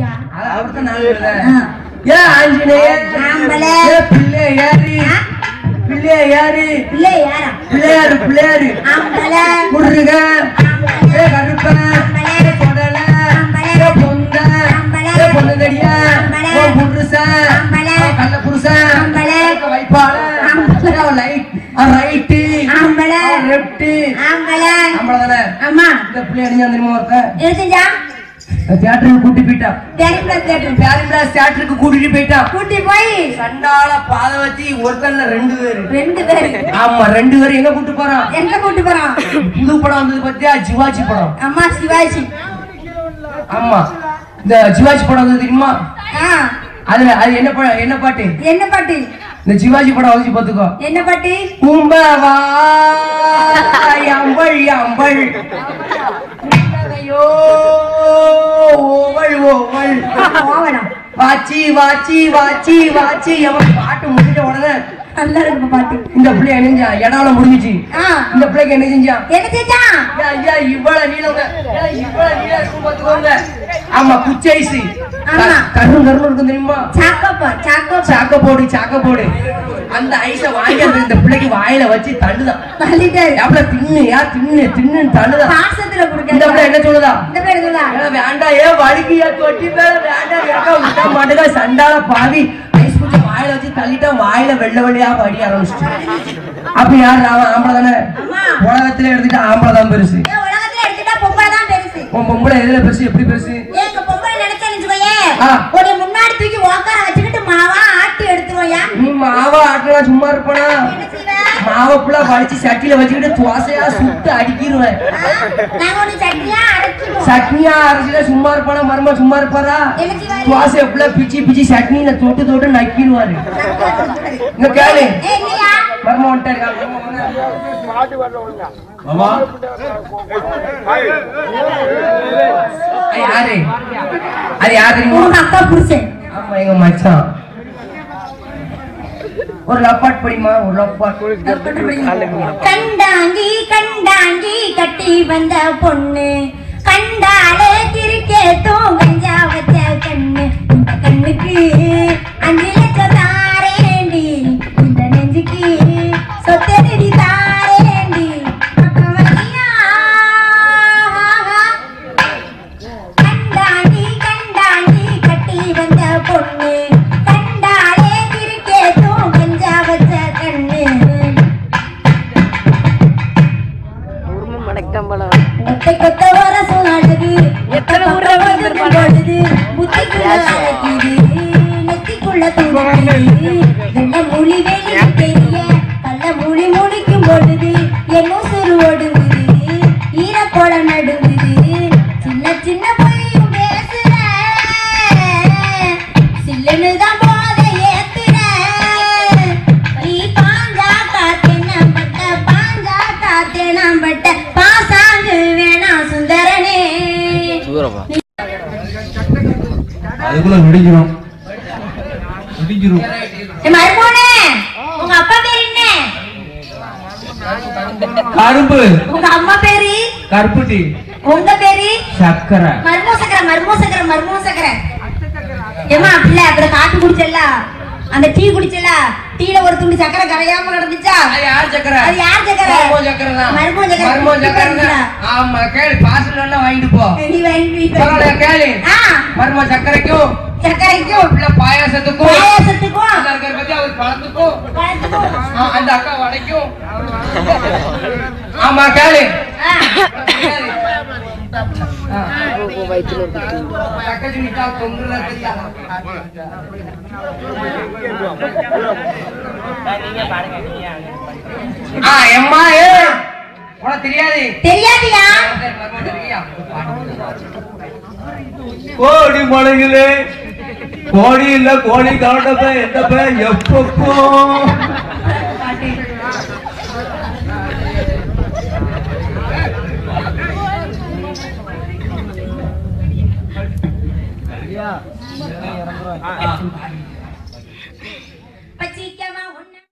அவர்தான் நான் ஏ ஆஞ்சநேயர் பிள்ளையாரு முருக கருப்ப கொடல பொந்த பொந்தடியா புருஷா கள்ள புருஷா வைப்பாள லைட் ரைட்டு லெஃப்ட் ஆம்பளதானே ஆமா இந்த பிள்ளை அடிஞ்சா தெரியுமா ஒருத்த தியேட்டருக்கு கூட்டி போயிட்டா தியேட்டருக்கு கூட்டிட்டு போயிட்டா கூட்டி போய் சண்டால பாத வச்சு ஒருத்தன்ல ரெண்டு பேரு ஆமா 2 பேரு எங்க கூட்டு போறான் புது படம் வந்தது பத்தியா சிவாஜி படம் ஆமா சிவாஜி ஆமா இந்த சிவாஜி படம் வந்தது தெரியுமா அதுல அது என்ன பாட்டு இந்த சிவாஜி படம் வந்து பாத்துக்கோ என்ன பாட்டு கும்பவா அம்பள் பாட்டு முடிஞ்ச உடனே நல்லா இருக்கு பாட்டு இந்த பிள்ளை என்ன செஞ்சா இடால முடிஞ்சிச்சு இந்த பிள்ளைக்கு என்ன செஞ்சா இவ்வளவு நீளம் பாத்துக்கோங்க ஆமா குச்சைசி கருணு இருக்கும் தெரியுமா சாக்க போடு அந்த ஐஸ வாங்கி இந்த பிள்ளைக்கு வாயில வச்சு தள்ளுதான் தின்னு தள்ளுதான் இந்த பிள்ளை என்ன சொல்லுதா வேண்டாம் ஏன் வலிக்கியா தொட்டி மேல வேண்டாம் மாட்டுக்கா சண்டால பாவி ஐஸ் குச்சி வாயில வச்சு தள்ளிட்டா வாயில வெள்ளையா வடி ஆரம்பிச்சு அப்ப யாரு அவன் ஆம்பளை தானே உலகத்துல எடுத்துட்டா ஆம்பளை தான் பெருசு பொம்பளை எதுல பெருசு எப்படி பெருசு முன்னாடி தூக்கி உட்கார வச்சுக்கிட்டு மாவா ஆட்டி எடுத்துருவோயா நீ மாவா ஆட்டினா சும்மா இருப்பனா மாவை புள்ள வலிச்சு சட்டியில வச்சுக்கிட்டு தோசையா சுட்டு அடிக்கிடுவேன் சட்னியா அரைச்சில சும்மா இருப்பானா மருமா சும்மா இருப்பாரா தோசைய புள்ள பிச்சு சட்னியில தொட்டு நக்கிடுவாரு இங்க கேளு மருமா வந்துட்டாரு யாரு அக்கா புருஷன் ஆமா எங்க மச்சான் ஒரு லப்பாட் படிமா ஒரு லப்பாட் கண்டாங்கி கட்டி வந்த பொண்ணு கண்டாலே கிரிக்கெட்டும் கஞ்சா வச்ச கண்ணு இந்த கண்ணுக்கு 5 லட்சம் தாரேண்டி இந்த நெஞ்சுக்கு சொத்தடி தாரேண்டி கண்டாங்கி கட்டி வந்த பொண்ணு கண்டாலே கிரிக்கெட்டும் கஞ்சா வச்ச கண்ணு கொத்த வரசும் அழகு எத்தனை முறை வந்து நெத்திக்குள்ள தூங்குது வெள்ள மொழி வெளியே தெரிய கள்ள மொழி முடிக்கும் பொழுது என்னும் சுரு ஓடுங்குது ஈரக்கோள நடுங்குது சின்ன பொய்யும் பேசுற சில்லுன்னுதான் போத ஏத்துற நீ பாஞ்சா காத்தேனாம்பட்ட பாசாங்கு வேணா சுந்தரனே அதுக்குள்ள நடிக்கிறோம் மருமோனே உங்க அப்பா பேர் என்ன கருப்பு உங்க அம்மா பேரு கருப்புட்டி உங்க பேரு சக்கரை மர்மோ சக்கரை ஏமா பிள்ளை அப்புறம் காட்டு குடிச்சல்ல அந்த டீ குடிச்சல டீல ஒரு துண்டு சக்கரை கரையாம கிடந்துச்சா அது யார் சக்கரை மர்மோ சக்கரை தான் ஆமா கேளு பாசல் எல்லாம் வாங்கிட்டு போ நீ வாங்கி கேளு மர்மோ சக்கரைக்கும் இல்ல பாயாசத்துக்கும் எல்லாருக்கிற பத்தி அவர் பழத்துக்கும் அந்த அக்கா வடைக்கும் ஆமா கேளு தெரியாதியா கோடி மலையிலே கோடி இல்ல கோடி காண்டப்ப எந்தப்ப எப்பப்போ